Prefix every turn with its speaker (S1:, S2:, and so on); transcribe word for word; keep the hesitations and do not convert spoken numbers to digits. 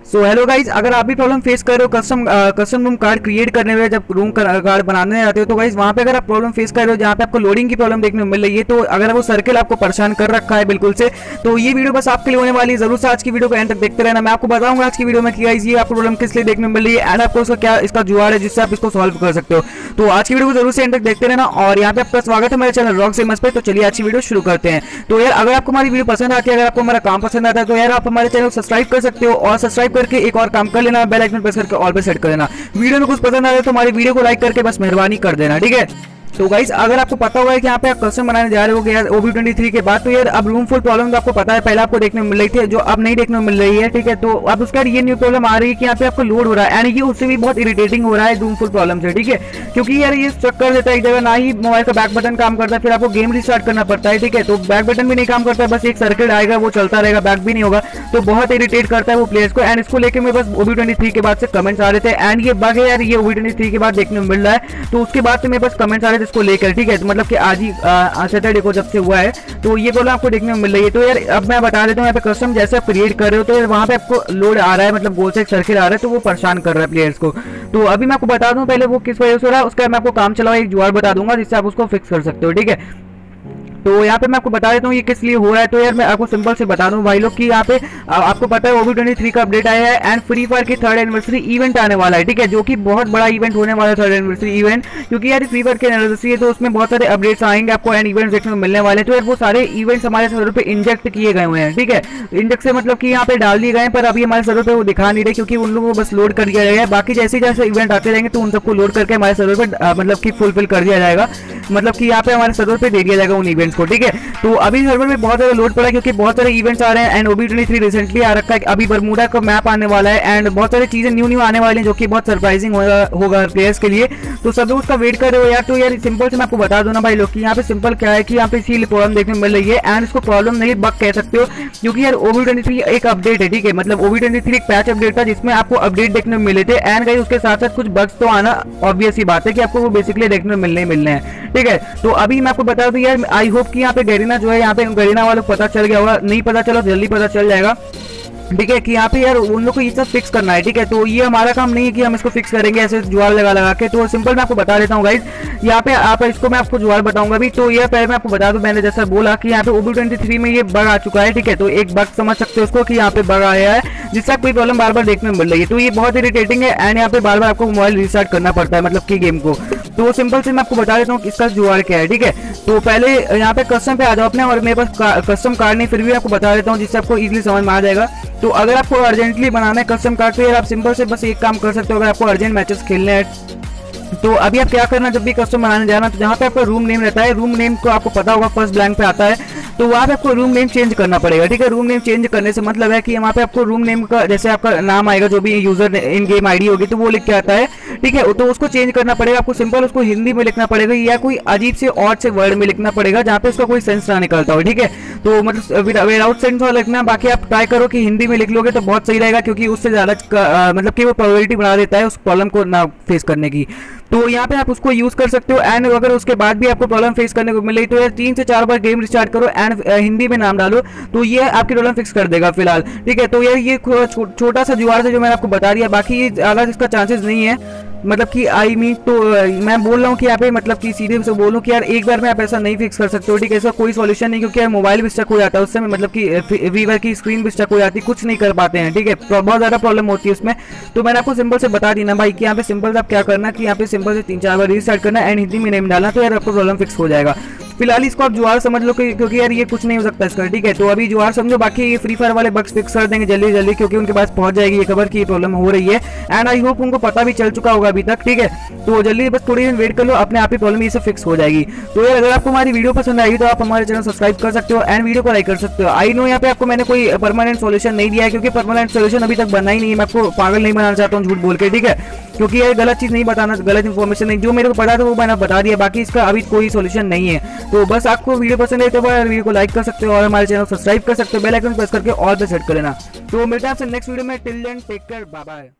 S1: So hello guys, अगर आप भी प्रॉब्लम फेस कर रहे हो custom custom room card create करने में, जब रूम कार्ड बनाने आते हो तो गाइज वहाँ पे अगर आप प्रॉब्लम फेस कर रहे हो जहाँ पे आपको लोडिंग की प्रॉब्लम देखने को मिल रही है, तो अगर वो सर्कल आपको परेशान कर रखा है बिल्कुल से, तो ये वीडियो बस आपके लिए होने वाली है। जरूर से आज की वीडियो को एंड तक देखते रहना। मैं आपको बताऊंगा आज की वीडियो में कि गाइज ये आपको प्रॉब्लम किस लिए देखने को मिल रही है एंड आपको उसका क्या इसका जुगाड़ है जिससे आप इसको सॉल्व कर सकते हो। तो आज की वीडियो को जरूर से एंड तक देखते रहना। और यहाँ पे आपका स्वागत है मेरे चैनल रॉक सेमस पे। तो चलिए आज की वीडियो शुरू करते हैं। तो यार अगर आपको हमारी वीडियो पसंद आती है, अगर आपको हमारा काम पसंद आता है, तो यार आप हमारे चैनल को सब्सक्राइब कर सकते हो और सब्सक्राइब करके एक और काम कर लेना, बेल आइकन प्रेस करके ऑल पे सेट कर देना। वीडियो में कुछ पसंद आ रहा है तो हमारी वीडियो को लाइक करके बस मेहरबानी कर देना, ठीक है। तो गाइस अगर आपको पता होगा कि यहाँ पे आप कस्टम बनाने जा रहे हो यार ओ बी ट्वेंटी थ्री के बाद, तो यार अब रूम फुल प्रॉब्लम तो आपको पता है पहले आपको देखने में मिल रही थी, जो अब नहीं देखने में मिल रही है, ठीक है। तो अब उसके बाद ये न्यू प्रॉब्लम आ रही है कि यहाँ पे आपको लोड हो रहा है एंड ये उससे भी बहुत इरिटेटिंग हो रहा है रूम फुल प्रॉब्लम से, ठीक है। क्योंकि यार ये स्टक कर देता है एक जगह, ना ही मोबाइल का बैक बटन काम करता है, फिर आपको गेम रिस्टार्ट करना पड़ता है, ठीक है। तो बैक बटन भी नहीं काम करता है, बस एक सर्किट आएगा वो चलता रहेगा, बैक भी नहीं होगा, तो बहुत इरिटेट करता है वो प्लेयर्स को। एंड इसको लेकर मैं बस ओ बी ट्वेंटी थ्री के बाद से कमेंट्स आ रहे थे एंड ये बग है यार, ये ओ बी ट्वेंटी थ्री के बाद देखने को मिल रहा है। तो उसके बाद से मेरे पास कमेंट्स आ रहे थे इसको लेकर, ठीक है। मतलब कि आज ही सैटरडे को जब से हुआ है तो ये प्रॉब्लम आपको देखने में मिल रही है। तो यार अब मैं बता देता हूँ यहाँ पे कस्टम जैसे आप क्रिएट कर रहे हो तो यार वहाँ पे आपको लोड आ रहा है, मतलब गोल से एक सर्किल आ रहा है, तो वो परेशान कर रहा है प्लेयर्स को। तो अभी मैं आपको बता दूं पहले वो किस वजह से हो रहा है, उसका मैं आपको काम चलाओ एक जुगाड़ बता दूंगा जिससे आप उसको फिक्स कर सकते हो, ठीक है। तो यहाँ पे मैं आपको बता देता हूँ ये किस लिए हो रहा है। तो यार मैं आपको सिंपल से बता दूं भाई लोग कि यहाँ पे आपको पता है ओ बी ट्वेंटी थ्री का अपडेट आया है एंड फ्री फायर की थर्ड एनिवर्सरी इवेंट आने वाला है, ठीक है, जो कि बहुत बड़ा इवेंट होने वाला है थर्ड एनिवर्सरी इवेंट। क्योंकि यार फ्री फायर की एनिवर्सरी है तो उसमें बहुत सारे अपडेट्स आएंगे आपको एंड इवेंट्स देखने को मिलने वाले हैं। तो यार वो सारे इवेंट्स हमारे सर्वर पे इंजेक्ट किए गए हुए हैं, ठीक है। इंजेक्ट से मतलब कि यहाँ पे डाल दिए गए हैं, पर अभी हमारे सर्वर पे वो दिखा नहीं रहे क्योंकि उन लोगों को बस लोड कर दिया गया है। बाकी जैसे जैसे इवेंट आते रहेंगे तो उन सबको लोड करके हमारे सर्वर पे मतलब कि फुलफिल कर दिया जाएगा, मतलब कि यहाँ पे हमारे सर्वर पे दे दिया जाएगा उन इवेंट्स को, ठीक है। तो अभी सर्वर में बहुत ज़्यादा लोड पड़ा है क्योंकि बहुत सारे इवेंट्स आ रहे हैं and O B twenty three recently आ रखा है, अभी बरमूडा का मैप आने वाला है एंड बहुत सारी चीज़ें न्यू न्यू आने वाली हैं जो कि बहुत सरप्राइजिंग होगा होगा प्लेयर्स के लिए। तो सब लोग उसका वेट कर रहे हो यार। तो यार सिंपल से मैं आपको बता दूं ना भाई लोग कि यहाँ पे सिंपल क्या है कि यहाँ पे इसी प्रॉब्लम देखने को मिल रही है एंड इसको प्रॉब्लम नहीं बग कह सकते हो क्योंकि यार ओ बी ट्वेंटी थ्री एक अपडेट है, ठीक है। मतलब ओ बी ट्वेंटी थ्री एक पैच अपडेट था जिसमें आपको अपडेट देखने को मिले थे एंड गाइस उसके साथ साथ कुछ बग्स तो आना ऑब्वियस ही बात है कि आपको वो बेसिकली देखने को मिलने ही मिलने हैं, ठीक है। तो अभी मैं आपको बता दूं यार आई होप कि यहाँ पे गरीना जो है यहाँ पे गरीना वालों को पता चल गया होगा, नहीं पता चला जल्दी पता चल जाएगा, ठीक है, कि यहाँ पे यार उन लोग को ये सब फिक्स करना है, ठीक है। तो ये हमारा काम नहीं है कि हम इसको फिक्स करेंगे ऐसे जुगाड़ लगा लगा के। तो सिंपल मैं आपको बता देता हूँ गाइज, यहाँ पे आप इसको मैं आपको जुगाड़ बताऊंगा भी। तो ये पहले मैं आपको बता दूं, मैंने जैसा बोला कि यहाँ पे ओ बी ट्वेंटी थ्री में ये बग आ चुका है, ठीक है। तो एक बग समझ सकते हो उसको कि यहाँ पे बग आया है जिससे कोई प्रॉब्लम बार बार देखने में मिल रही है। तो ये बहुत इरिटेटिंग है एंड यहाँ पे बार बार आपको मोबाइल रिस्टार्ट करना पड़ता है मतलब कि गेम को। तो सिंपल से मैं आपको बता देता हूँ इसका जुगाड़ क्या है, ठीक है। तो पहले यहाँ पे कस्टम पे आ जाओ अपने, और मेरे पास कस्टम कार्ड नहीं फिर भी आपको बता देता हूँ जिससे आपको इजीली समझ में आ जाएगा। तो अगर आपको अर्जेंटली बनाना है कस्टम कार्ड तो यार आप सिंपल से बस एक काम कर सकते हो। अगर आपको अर्जेंट मैचेस खेलने हैं तो अभी आप क्या करना, जब भी कस्टम बनाने जाना तो जहाँ पे आपका रूम नेम रहता है, रूम नेम को आपको पता होगा फर्स्ट ब्लैंक पे आता है, तो वहाँ पे आपको रूम नेम चेंज करना पड़ेगा, ठीक है। रूम नेम चेंज करने से मतलब है कि वहाँ पे आपको रूम नेम का जैसे आपका नाम आएगा जो भी यूजर इन गेम आईडी होगी तो वो लिख के आता है, ठीक है। तो उसको चेंज करना पड़ेगा आपको, सिंपल उसको हिंदी में लिखना पड़ेगा या कोई अजीब से ऑड से वर्ड में लिखना पड़ेगा जहाँ पे उसका कोई सेंस ना निकलता हो, ठीक है। तो मतलब विदाउट सेंस वाला लिखना, बाकी आप ट्राई करो कि हिंदी में लिख लोगे तो बहुत सही रहेगा क्योंकि उससे ज़्यादा मतलब कि वो प्रोबेबिलिटी बढ़ा देता है उस प्रॉब्लम को ना फेस करने की। तो यहाँ पे आप उसको यूज कर सकते हो एंड अगर उसके बाद भी आपको प्रॉब्लम फेस करने को मिले तो यार तीन से चार बार गेम रिस्टार्ट करो एंड हिंदी में नाम डालो तो ये आपकी प्रॉब्लम फिक्स कर देगा फिलहाल, ठीक है। तो यार ये छोटा सा जुगाड़ है जो मैंने आपको बता दिया, बाकी ये ज़्यादा इसका चांसेस नहीं है। मतलब कि आई मीन तो मैं बोल रहा हूँ कि यहाँ पे मतलब कि सीधे से बोलूँ कि यार एक बार में आप ऐसा नहीं फिक्स कर सकते हो, ठीक है। ऐसा कोई सॉल्यूशन नहीं क्योंकि यार मोबाइल भी स्टक हो जाता है उससे, मतलब कि वीवर की स्क्रीन भी स्टक हो जाती है, कुछ नहीं कर पाते हैं, ठीक है। बहुत ज़्यादा प्रॉब्लम होती है उसमें। तो मैंने आपको सिंपल से बता दी ना भाई कि यहाँ पे सिंपल से आप क्या करना कि यहाँ पे सिंपल से तीन चार बार रीस्टार्ट करना एंड हिंदी में नेम डालना तो यार आपको प्रॉब्लम फिक्स हो जाएगा। फिलहाल इसको आप जुगाड़ समझ लो क्योंकि यार ये कुछ नहीं हो सकता इसका, ठीक है। तो अभी जुगाड़ समझो, बाकी ये फ्री फायर वाले बग्स फिक्स कर देंगे जल्दी जल्दी क्योंकि उनके पास पहुंच जाएगी ये खबर की प्रॉब्लम हो रही है एंड आई होप उनको पता भी चल चुका होगा अभी तक, ठीक है। तो जल्दी बस थोड़ी देर वेट कर लो, अपने आप ही प्रॉब्लम ये सब फिक्स हो जाएगी। तो यार अगर आपको हमारी वीडियो पसंद आएगी तो आप हमारे चैनल सब्सक्राइब कर सकते हो एंड वीडियो को लाइक कर सकते हो। आई नो यहाँ पे आपको मैंने कोई परमानेंट सोल्यूशन नहीं दिया है क्योंकि परमानेंट सोल्यूशन अभी तक बना ही नहीं है, मैं आपको पागल नहीं बनाना चाहता हूँ झूठ बोल के, ठीक है। क्योंकि ये गलत चीज़ नहीं बताना, गलत इन्फॉर्मेशन नहीं, जो मेरे को पता था वो मैंने बता दिया, बाकी इसका अभी कोई सोल्यूशन नहीं है। तो बस आपको वीडियो पसंद है तो वीडियो को लाइक कर सकते हो और हमारे चैनल को सब्सक्राइब कर सकते हो, बेल आइकन प्रेस करके ऑल पे सेट कर लेना। तो मिलते हैं आपसे नेक्स्ट वीडियो में, till then take care, bye bye.